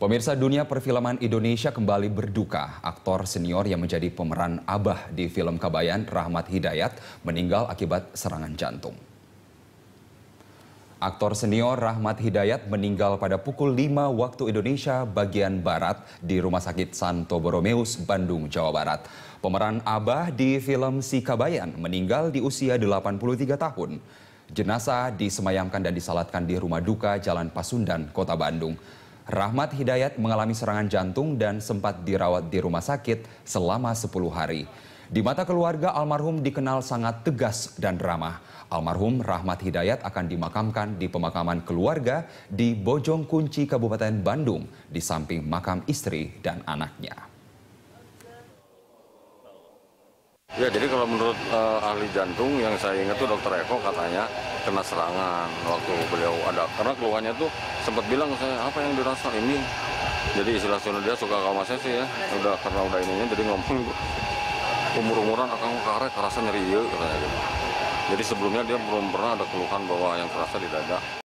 Pemirsa, dunia perfilman Indonesia kembali berduka. Aktor senior yang menjadi pemeran Abah di film Kabayan, Rahmat Hidayat, meninggal akibat serangan jantung. Aktor senior Rahmat Hidayat meninggal pada pukul 5 waktu Indonesia bagian Barat di Rumah Sakit Santo Boromeus, Bandung, Jawa Barat. Pemeran Abah di film Si Kabayan meninggal di usia 83 tahun. Jenazah disemayamkan dan disalatkan di rumah duka Jalan Pasundan, Kota Bandung. Rahmat Hidayat mengalami serangan jantung dan sempat dirawat di rumah sakit selama 10 hari. Di mata keluarga, almarhum dikenal sangat tegas dan ramah. Almarhum Rahmat Hidayat akan dimakamkan di pemakaman keluarga di Bojong Kunci, Kabupaten Bandung, di samping makam istri dan anaknya. Ya, jadi kalau menurut ahli jantung yang saya ingat tuh Dokter Eko katanya kena serangan waktu beliau ada, karena keluhannya tuh sempat bilang saya apa yang dirasa ini. Jadi istilah dia suka sama saya sih ya, karena udah ininya jadi ngomong umur-umuran akan karet kerasa nyeri ya katanya gitu. Jadi sebelumnya dia belum pernah ada keluhan bahwa yang terasa di dada.